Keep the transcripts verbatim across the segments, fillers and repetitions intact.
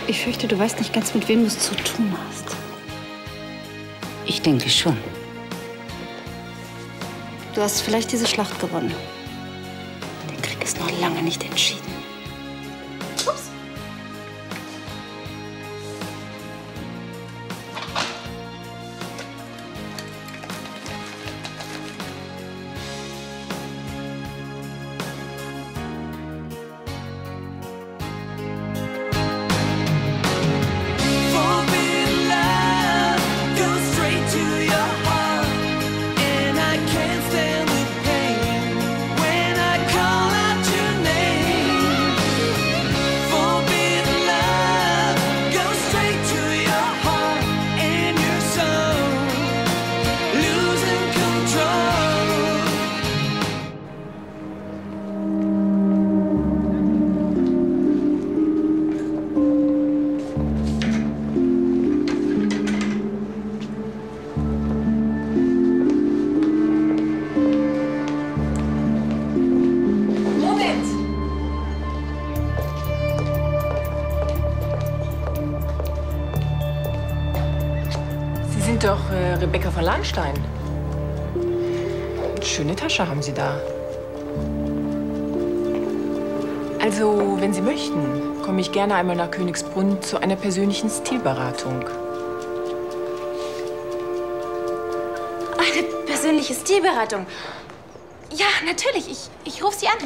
Ich fürchte, du weißt nicht ganz, mit wem du es zu tun hast. Ich denke schon. Du hast vielleicht diese Schlacht gewonnen. Der Krieg ist noch lange nicht entschieden. Ups. Sie sind doch äh, Rebecca von Lahnstein. Schöne Tasche haben Sie da. Also, wenn Sie möchten, komme ich gerne einmal nach Königsbrunn zu einer persönlichen Stilberatung. Eine persönliche Stilberatung? Ja, natürlich. Ich, ich rufe Sie an.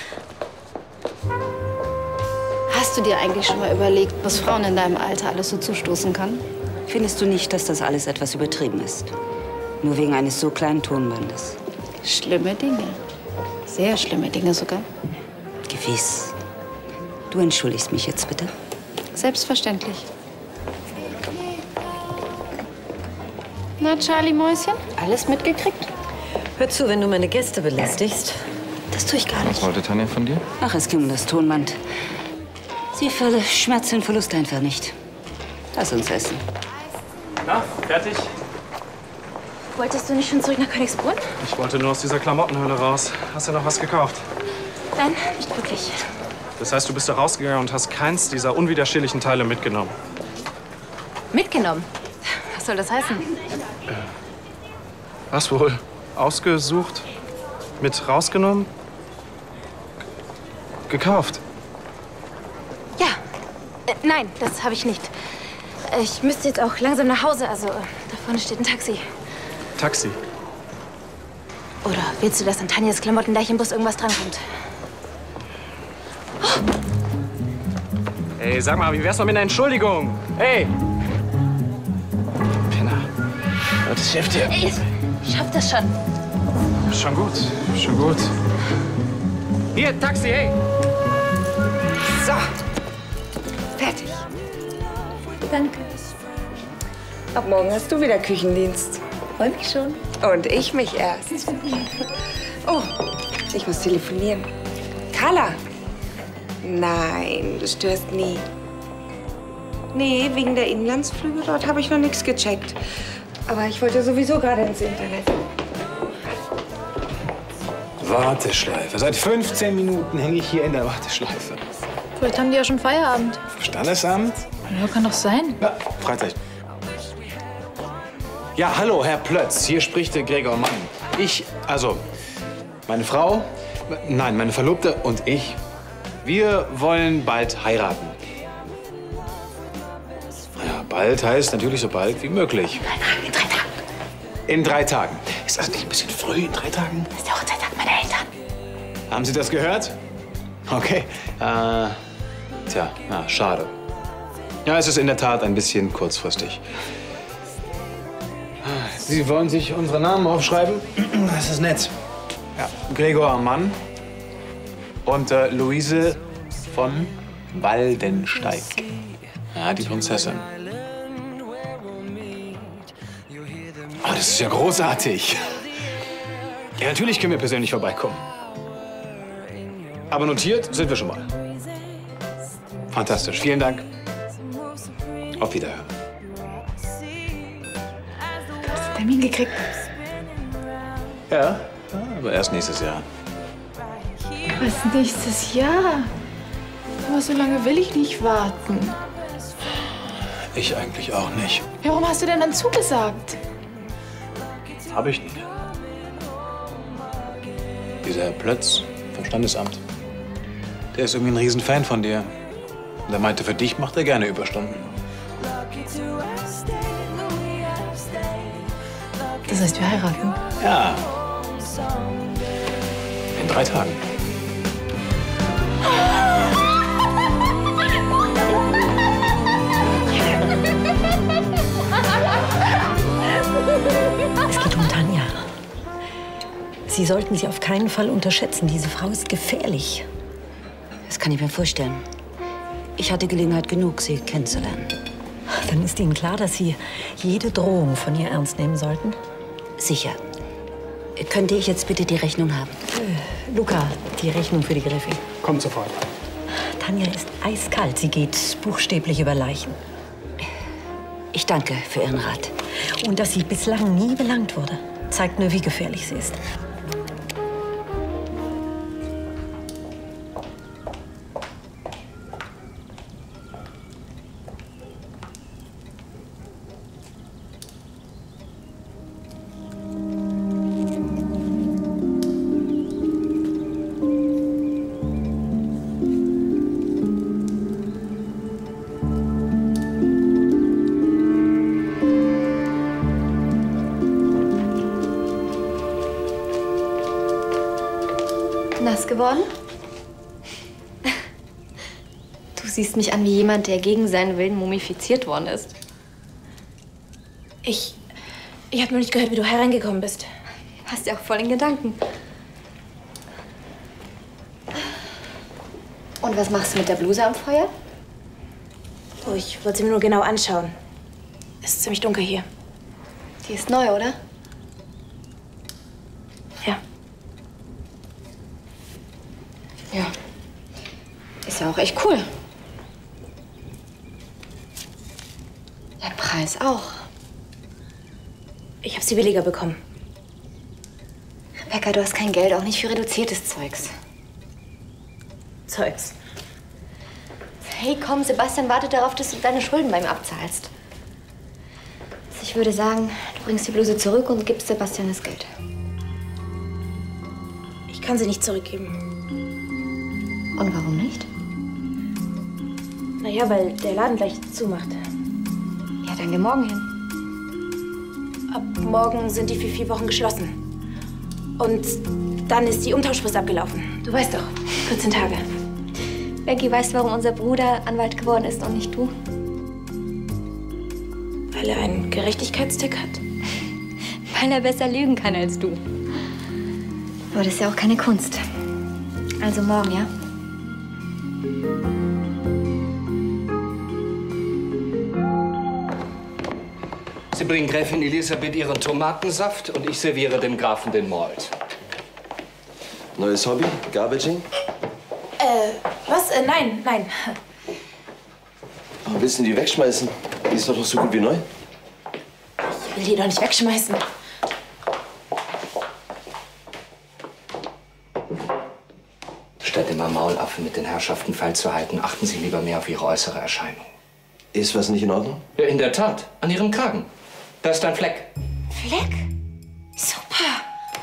Hast du dir eigentlich schon mal überlegt, was Frauen in deinem Alter alles so zustoßen kann? Findest du nicht, dass das alles etwas übertrieben ist? Nur wegen eines so kleinen Tonbandes. Schlimme Dinge. Sehr schlimme Dinge sogar. Gewiss. Du entschuldigst mich jetzt bitte? Selbstverständlich. Na, Charlie Mäuschen? Alles mitgekriegt? Hör zu, wenn du meine Gäste belästigst. Das tue ich gar nicht. Was wollte Tanja von dir? Ach, es ging um das Tonband. Sie schmerzt den Verlust einfach nicht. Lass uns essen. Na, fertig? Wolltest du nicht schon zurück nach Königsbrunn? Ich wollte nur aus dieser Klamottenhöhle raus. Hast du noch was gekauft? Nein, nicht wirklich. Das heißt, du bist da rausgegangen und hast keins dieser unwiderstehlichen Teile mitgenommen. Mitgenommen? Was soll das heißen? Äh, was wohl? Ausgesucht? Mit rausgenommen? G gekauft? Ja. Äh, nein, das habe ich nicht. Ich müsste jetzt auch langsam nach Hause. Also, da vorne steht ein Taxi. Taxi? Oder willst du, dass an Tanjas Klamotten gleich im Bus irgendwas drankommt? Ey, sag mal, wie wär's noch mit einer Entschuldigung? Ey! Penner. Das hilft dir. Ey, ich schaff das schon. Schon gut, schon gut. Hier, Taxi, hey! So. Fertig. Danke. Ab morgen hast du wieder Küchendienst. Freu mich schon. Und ich mich erst. Oh, ich muss telefonieren. Carla! Nein, du störst nie. Nee, wegen der Inlandsflüge dort habe ich noch nichts gecheckt. Aber ich wollte sowieso gerade ins Internet. Warteschleife. Seit fünfzehn Minuten hänge ich hier in der Warteschleife. Vielleicht haben die ja schon Feierabend. Standesamt? Ja, kann doch sein. Ja, Freizeit. Ja, hallo, Herr Plötz. Hier spricht der Gregor Mann. Ich, also, meine Frau, nein, meine Verlobte und ich, wir wollen bald heiraten. Ja, bald heißt natürlich so bald wie möglich. Nein, nein, in drei Tagen. In drei Tagen. Ist das nicht ein bisschen früh, in drei Tagen? Das ist der Hochzeitstag meiner Eltern. Haben Sie das gehört? Okay. Äh, tja, ja, schade. Ja, es ist in der Tat ein bisschen kurzfristig. Sie wollen sich unsere Namen aufschreiben? Das ist nett. Ja, Gregor Mann und äh, Luise von Waldensteig. Ja, die Prinzessin. Oh, das ist ja großartig. Ja, natürlich können wir persönlich vorbeikommen. Aber notiert sind wir schon mal. Fantastisch. Vielen Dank. Auf Wiederhören. Hast du Termin gekriegt? Ja, aber erst nächstes Jahr. Was nächstes Jahr? Aber so lange will ich nicht warten. Ich eigentlich auch nicht. Warum hast du denn dann zugesagt? Hab ich nicht. Dieser Herr Plötz vom Standesamt, der ist irgendwie ein Riesenfan von dir. Und er meinte, für dich macht er gerne Überstunden. Das heißt, wir heiraten? Ja. In drei Tagen. Es geht um Tanja. Sie sollten sie auf keinen Fall unterschätzen. Diese Frau ist gefährlich. Das kann ich mir vorstellen. Ich hatte Gelegenheit genug, sie kennenzulernen. Dann ist Ihnen klar, dass Sie jede Drohung von ihr ernst nehmen sollten? Sicher. Könnte ich jetzt bitte die Rechnung haben? Äh, Luca, die Rechnung für die Griffi. Kommt sofort. Tanja ist eiskalt. Sie geht buchstäblich über Leichen. Ich danke für Ihren Rat. Und dass sie bislang nie belangt wurde, zeigt nur, wie gefährlich sie ist. Nass geworden? Du siehst mich an wie jemand, der gegen seinen Willen mumifiziert worden ist. Ich... Ich habe nur nicht gehört, wie du hereingekommen bist. Hast ja auch voll in Gedanken. Und was machst du mit der Bluse am Feuer? Oh, ich wollte sie mir nur genau anschauen. Es ist ziemlich dunkel hier. Die ist neu, oder? Ja. Ja. Ist ja auch echt cool. Der Preis auch. Ich habe sie billiger bekommen. Rebecca, du hast kein Geld, auch nicht für reduziertes Zeugs. Zeugs. Hey, komm, Sebastian wartet darauf, dass du deine Schulden bei ihm abzahlst. Also ich würde sagen, du bringst die Bluse zurück und gibst Sebastian das Geld. Ich kann sie nicht zurückgeben. Und warum nicht? Naja, weil der Laden gleich zumacht. Ja, dann geh morgen hin. Ab morgen sind die für vier Wochen geschlossen. Und dann ist die Umtauschfrist abgelaufen. Du weißt doch, vierzehn Tage. Becky, weißt du, warum unser Bruder Anwalt geworden ist und nicht du? Weil er einen Gerechtigkeitstick hat? Weil er besser lügen kann als du. Aber das ist ja auch keine Kunst. Also morgen, ja? Sie bringen Gräfin Elisabeth ihren Tomatensaft und ich serviere dem Grafen den Malt. Neues Hobby? Garbaging? Äh, was? Äh, nein, nein. Warum willst du die wegschmeißen? Die ist doch noch so gut wie neu. Ich will die doch nicht wegschmeißen. Statt immer Maulaffen mit den Herrschaften feil zu halten, achten Sie lieber mehr auf Ihre äußere Erscheinung. Ist was nicht in Ordnung? Ja, in der Tat. An Ihrem Kragen. Da ist ein Fleck. Fleck? Super.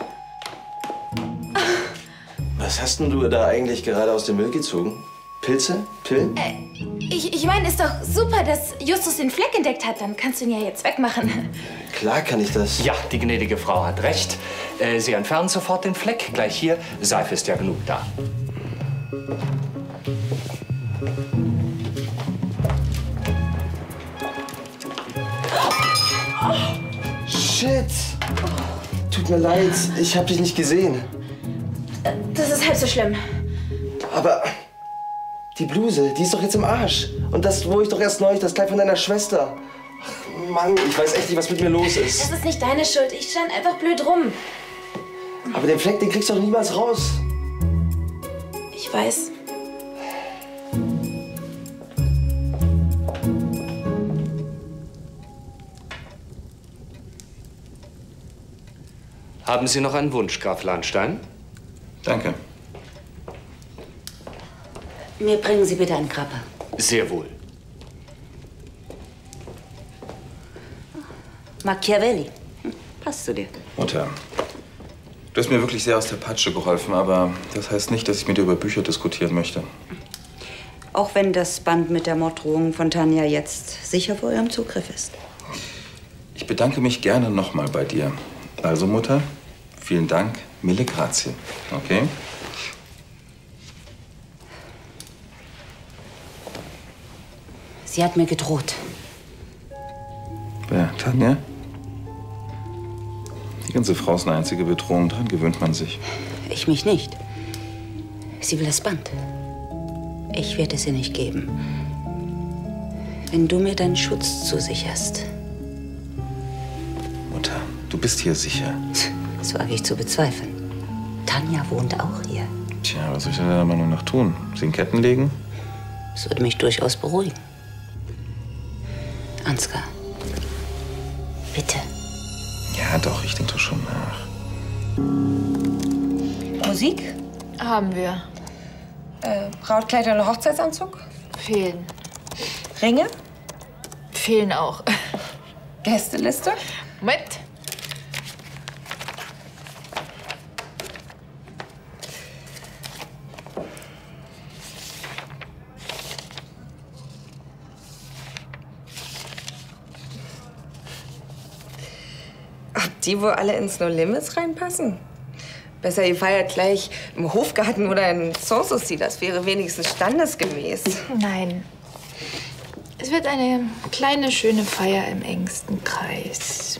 Was hast denn du da eigentlich gerade aus dem Müll gezogen? Pilze? Pillen? Äh, ich, ich meine, ist doch super, dass Justus den Fleck entdeckt hat. Dann kannst du ihn ja jetzt wegmachen. Klar kann ich das. Ja, die gnädige Frau hat recht. Äh, Sie entfernen sofort den Fleck. Gleich hier. Seife ist ja genug da. Shit! Tut mir leid, ich hab dich nicht gesehen. Das ist halb so schlimm. Aber die Bluse, die ist doch jetzt im Arsch. Und das, wo ich doch erst neulich, das Kleid von deiner Schwester. Ach, Mann, ich weiß echt nicht, was mit mir los ist. Das ist nicht deine Schuld. Ich stand einfach blöd rum. Aber den Fleck, den kriegst du doch niemals raus. Ich weiß. Haben Sie noch einen Wunsch, Graf Lahnstein? Danke. Mir bringen Sie bitte einen Grappa. Sehr wohl. Machiavelli. Hm, passt zu dir. Mutter, du hast mir wirklich sehr aus der Patsche geholfen, aber das heißt nicht, dass ich mit dir über Bücher diskutieren möchte. Auch wenn das Band mit der Morddrohung von Tanja jetzt sicher vor ihrem Zugriff ist. Ich bedanke mich gerne nochmal bei dir. Also, Mutter, vielen Dank, mille grazie. Okay? Sie hat mir gedroht. Wer, Tanja? Die ganze Frau ist eine einzige Bedrohung, daran gewöhnt man sich. Ich mich nicht. Sie will das Band. Ich werde es ihr nicht geben. Wenn du mir deinen Schutz zusicherst. Mutter, du bist hier sicher. Das wage ich zu bezweifeln. Tanja wohnt auch hier. Tja, was soll ich denn deiner Meinung nach tun? Sie in Ketten legen? Das würde mich durchaus beruhigen. Ansgar, bitte. Ja, doch, ich denke doch schon nach. Musik? Haben wir. Äh, Brautkleider und Hochzeitsanzug? Fehlen. Ringe? Fehlen auch. Gästeliste? Moment. Ob die wohl alle ins No Limits reinpassen? Besser, ihr feiert gleich im Hofgarten oder in Sanssouci. Das wäre wenigstens standesgemäß. Nein. Es wird eine kleine, schöne Feier im engsten Kreis.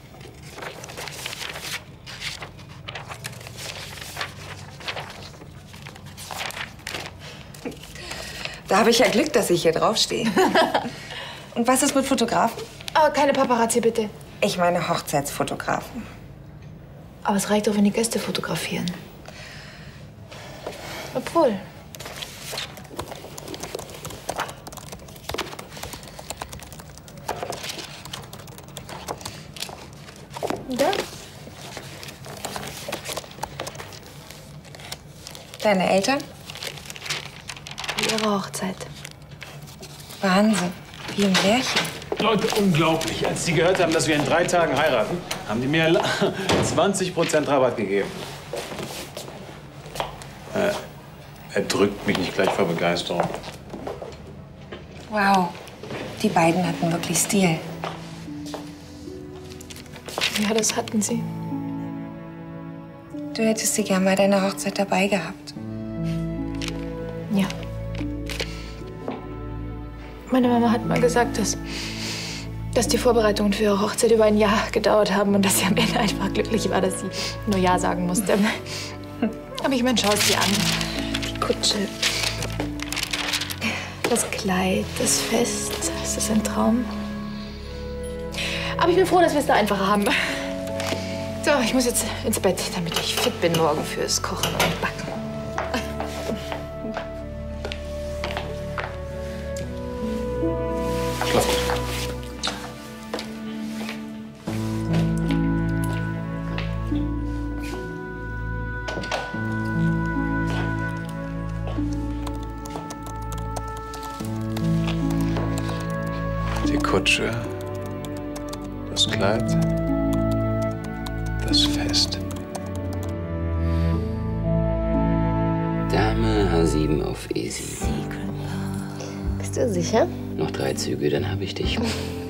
Da habe ich ja Glück, dass ich hier draufstehe. Und was ist mit Fotografen? Oh, keine Paparazzi, bitte. Ich meine Hochzeitsfotografen. Aber es reicht doch, wenn die Gäste fotografieren. Obwohl. Da? Deine Eltern? Ihre Hochzeit. Wahnsinn. Wie ein Märchen. Leute, unglaublich. Als die gehört haben, dass wir in drei Tagen heiraten, haben die mir zwanzig Prozent Rabatt gegeben. Äh, er drückt mich nicht gleich vor Begeisterung. Wow. Die beiden hatten wirklich Stil. Ja, das hatten sie. Du hättest sie gern bei deiner Hochzeit dabei gehabt. Ja. Meine Mama hat mal gesagt, dass, dass die Vorbereitungen für ihre Hochzeit über ein Jahr gedauert haben und dass sie am Ende einfach glücklich war, dass sie nur Ja sagen musste. Aber ich meine, schau es dir an. Die Kutsche, das Kleid, das Fest. Ist das ein Traum? Aber ich bin froh, dass wir es da einfacher haben. So, ich muss jetzt ins Bett, damit ich fit bin morgen fürs Kochen und Backen. Schlaf gut. Die Kutsche, das Kleid, das Fest. Dame H sieben auf Easy. Bist du sicher? Noch drei Züge, dann habe ich dich.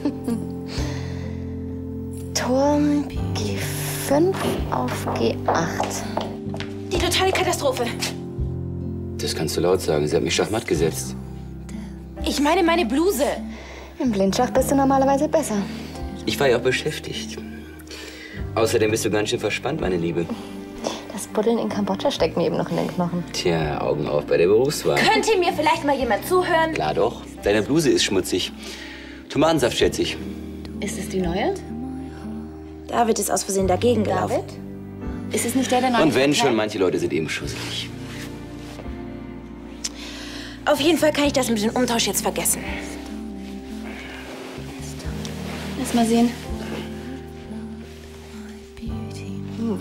Turm G fünf auf G acht. Die totale Katastrophe. Das kannst du laut sagen. Sie hat mich schachmatt gesetzt. Ich meine meine Bluse. Im Blindschach bist du normalerweise besser. Ich war ja auch beschäftigt. Außerdem bist du ganz schön verspannt, meine Liebe. Das Buddeln in Kambodscha steckt mir eben noch in den Knochen. Tja, Augen auf bei der Berufswahl. Könnte mir vielleicht mal jemand zuhören? Klar doch. Deine Bluse ist schmutzig. Tomatensaft, schätze ich. Ist es die neue? David ist aus Versehen dagegen gelaufen. David? Ist es nicht der, der neue? Und wenn schon, manche Leute sind eben schusselig. Auf jeden Fall kann ich das mit dem Umtausch jetzt vergessen. Lass mal sehen. Hm.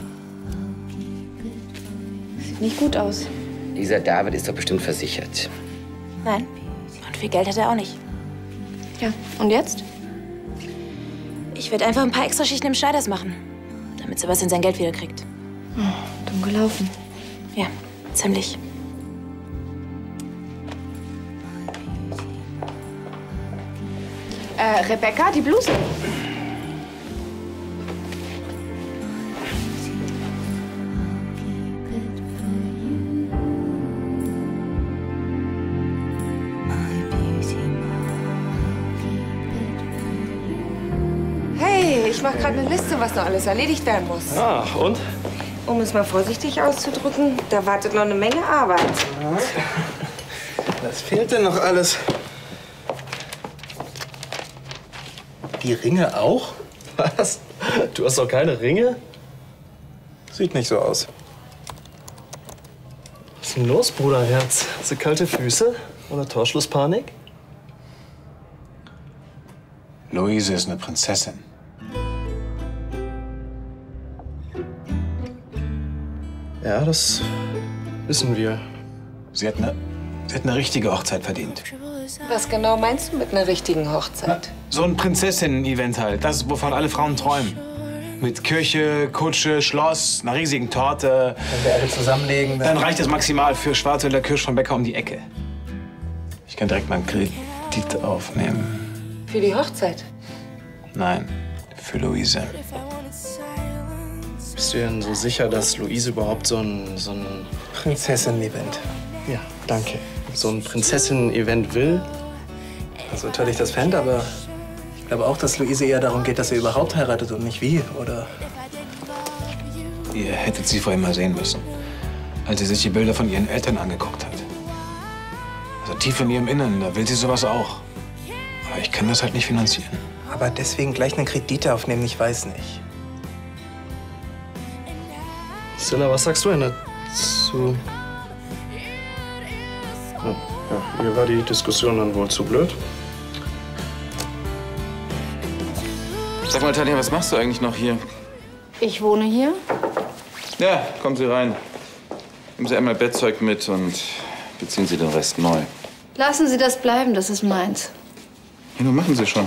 Sieht nicht gut aus. Dieser David ist doch bestimmt versichert. Nein. Und viel Geld hat er auch nicht. Ja, und jetzt? Ich werde einfach ein paar extra Schichten im Schneiders machen, damit Sebastian sein Geld wieder kriegt. Oh, dumm gelaufen. Ja, ziemlich. Äh, Rebecca, die Bluse. Hey, ich mache gerade eine Liste, was noch alles erledigt werden muss. Ah, und? Um es mal vorsichtig auszudrücken, da wartet noch eine Menge Arbeit. Was fehlt denn noch alles? Die Ringe auch? Was? Du hast doch keine Ringe? Sieht nicht so aus. Was ist denn los, Bruderherz? Hast du kalte Füße oder Torschlusspanik? Luise ist eine Prinzessin. Ja, das wissen wir. Sie hat eine, sie hat eine richtige Hochzeit verdient. Was genau meinst du mit einer richtigen Hochzeit? So ein Prinzessinnen-Event halt. Das, wovon alle Frauen träumen. Mit Kirche, Kutsche, Schloss, einer riesigen Torte. Wenn wir alle zusammenlegen, dann reicht das maximal für Schwarzwälder Kirsch von Bäcker um die Ecke. Ich kann direkt mal einen Kredit aufnehmen. Für die Hochzeit? Nein, für Luise. Bist du denn so sicher, dass Luise überhaupt so ein, so ein Prinzessinnen-Event? Ja, danke. So ein Prinzessinnen-Event will? Also toll ich das fände, aber ich glaube auch, dass Luise eher darum geht, dass sie überhaupt heiratet und nicht wie, oder? Ihr hättet sie vorher mal sehen müssen, als sie sich die Bilder von ihren Eltern angeguckt hat. Also tief in ihrem Innern, da will sie sowas auch. Aber ich kann das halt nicht finanzieren. Aber deswegen gleich einen Kredit aufnehmen, ich weiß nicht. Silla, was sagst du denn dazu? Oh, ja, mir war die Diskussion dann wohl zu blöd. Sag mal, Tanja, was machst du eigentlich noch hier? Ich wohne hier. Ja, kommen Sie rein. Nehmen Sie einmal Bettzeug mit und beziehen Sie den Rest neu. Lassen Sie das bleiben, das ist meins. Ja, nun machen Sie schon.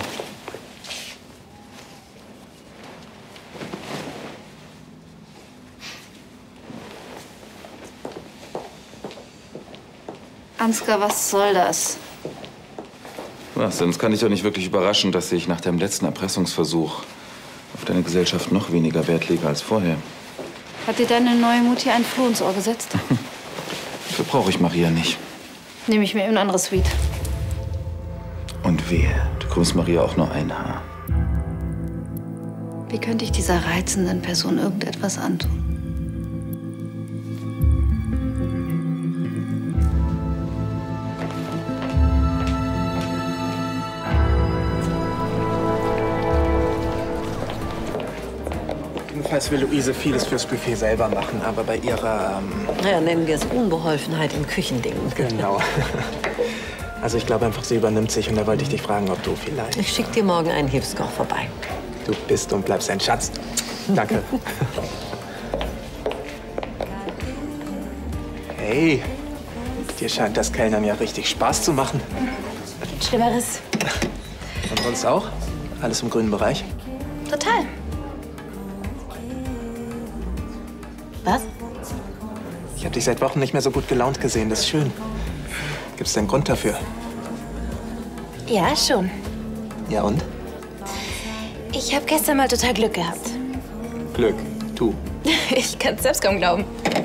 Ansgar, was soll das? Was, sonst kann ich doch nicht wirklich überraschen, dass ich nach dem letzten Erpressungsversuch auf deine Gesellschaft noch weniger Wert lege als vorher. Hat dir deine neue Mutti ein Floh ins Ohr gesetzt? Dafür brauche ich Maria nicht. Nehme ich mir eine andere Suite. Und wehe, du krümmst Maria auch nur ein Haar. Wie könnte ich dieser reizenden Person irgendetwas antun? Jedenfalls will Luise vieles fürs Buffet selber machen, aber bei ihrer... Ähm Ja, nennen wir es Unbeholfenheit in Küchendingen. Genau. Also ich glaube einfach, sie übernimmt sich und da wollte ich dich fragen, ob du vielleicht... Ich schick dir morgen einen Hilfskoch vorbei. Du bist und bleibst ein Schatz. Danke. Hey, dir scheint das Kellnern ja richtig Spaß zu machen. Schlimmeres. Und sonst auch? Alles im grünen Bereich? Total. Was? Ich habe dich seit Wochen nicht mehr so gut gelaunt gesehen. Das ist schön. Gibt's denn einen Grund dafür? Ja, schon. Ja und? Ich habe gestern mal total Glück gehabt. Glück. Du. Ich kann es selbst kaum glauben.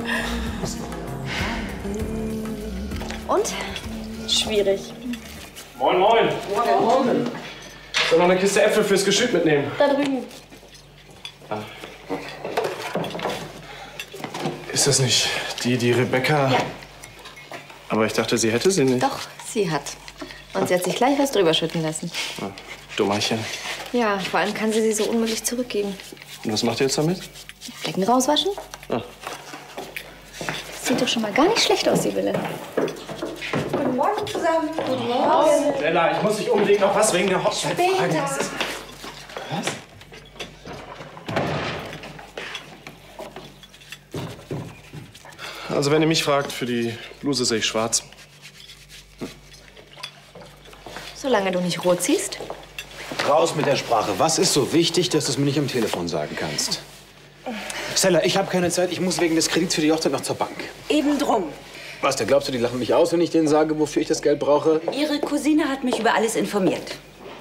Und? Schwierig. Moin, moin. Moin, moin. Soll noch eine Kiste Äpfel fürs Geschütt mitnehmen? Da drüben. Ah. Ist das nicht die, die Rebecca? Ja. Aber ich dachte, sie hätte sie nicht. Doch, sie hat. Und sie hat sich gleich was drüber schütten lassen. Ah, Dummerchen. Ja, vor allem kann sie sie so unmöglich zurückgeben. Und was macht ihr jetzt damit? Flecken rauswaschen? Ah. Sieht doch schon mal gar nicht schlecht aus, die Wille. Guten Morgen zusammen. Guten Morgen. Stella, ich muss dich unbedingt noch was wegen der Hochzeit fragen. Später. Was? Also wenn ihr mich fragt, für die Bluse sehe ich schwarz. Solange du nicht rot ziehst. Raus mit der Sprache. Was ist so wichtig, dass du es mir nicht am Telefon sagen kannst? Stella, ich habe keine Zeit. Ich muss wegen des Kredits für die Hochzeit noch zur Bank. Eben drum. Was, da glaubst du, die lachen mich aus, wenn ich denen sage, wofür ich das Geld brauche? Ihre Cousine hat mich über alles informiert.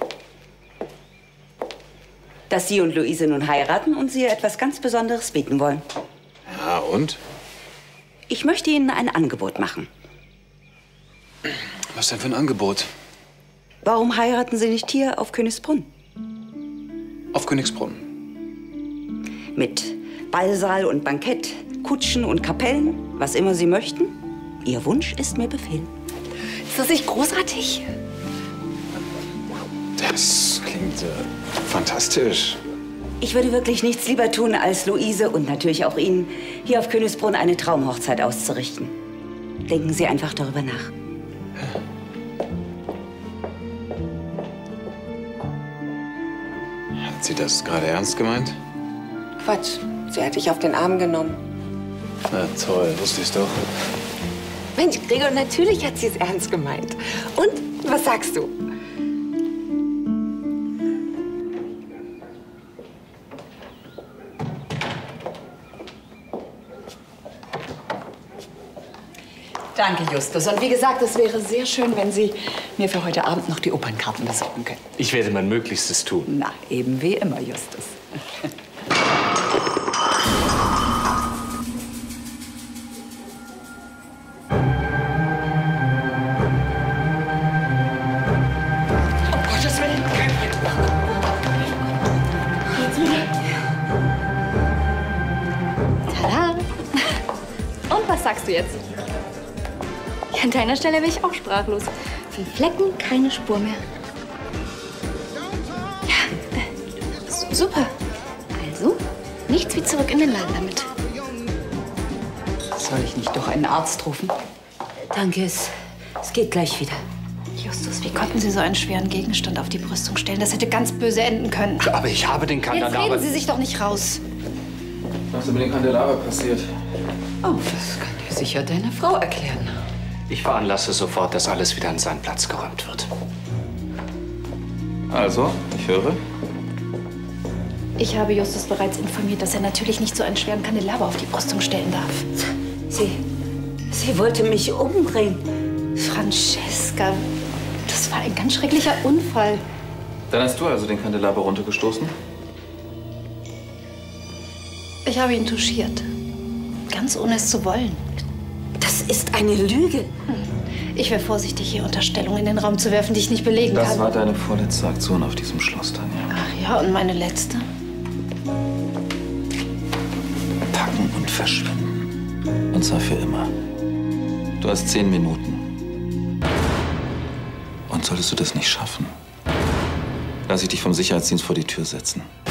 Dass Sie und Luise nun heiraten und Sie ihr etwas ganz Besonderes bieten wollen. Ja, und? Ich möchte Ihnen ein Angebot machen. Was denn für ein Angebot? Warum heiraten Sie nicht hier auf Königsbrunn? Auf Königsbrunn? Mit Ballsaal und Bankett, Kutschen und Kapellen, was immer Sie möchten. Ihr Wunsch ist mir Befehl. Ist das nicht großartig? Das klingt äh, fantastisch. Ich würde wirklich nichts lieber tun, als Luise und natürlich auch Ihnen hier auf Königsbrunn eine Traumhochzeit auszurichten. Denken Sie einfach darüber nach. Hat sie das gerade ernst gemeint? Quatsch. Sie hat dich auf den Arm genommen. Na toll, wusste ich's doch. Mensch, Gregor, natürlich hat sie es ernst gemeint. Und, was sagst du? Danke, Justus. Und wie gesagt, es wäre sehr schön, wenn Sie mir für heute Abend noch die Opernkarten besorgen können. Ich werde mein Möglichstes tun. Na, eben wie immer, Justus. Tada! Und was sagst du jetzt? Ja, an deiner Stelle wäre ich auch sprachlos. Von Flecken keine Spur mehr. Ja, äh, super. Also, nichts wie zurück in den Laden damit. Soll ich nicht doch einen Arzt rufen? Danke, es, es geht gleich wieder. Justus, wie konnten Sie so einen schweren Gegenstand auf die Brüstung stellen? Das hätte ganz böse enden können. Aber ich habe den Jetzt Kandelaber... reden Sie sich doch nicht raus. Was ist mit dem Kandelaber passiert? Oh, das kann dir sicher deine Frau erklären. Ich veranlasse sofort, dass alles wieder an seinen Platz geräumt wird. Also, ich höre. Ich habe Justus bereits informiert, dass er natürlich nicht so einen schweren Kandelaber auf die Brüstung stellen darf. Sie, sie wollte mich umbringen. Francesca, das war ein ganz schrecklicher Unfall. Dann hast du also den Kandelaber runtergestoßen? Ich habe ihn touchiert. Ganz ohne es zu wollen. Das ist eine Lüge. Ich wäre vorsichtig, hier Unterstellungen in den Raum zu werfen, die ich nicht belegen Das kann. war deine vorletzte Aktion auf diesem Schloss, Tanja. Ach ja, und meine letzte? Packen und verschwinden. Und zwar für immer. Du hast zehn Minuten. Und solltest du das nicht schaffen, lass ich dich vom Sicherheitsdienst vor die Tür setzen.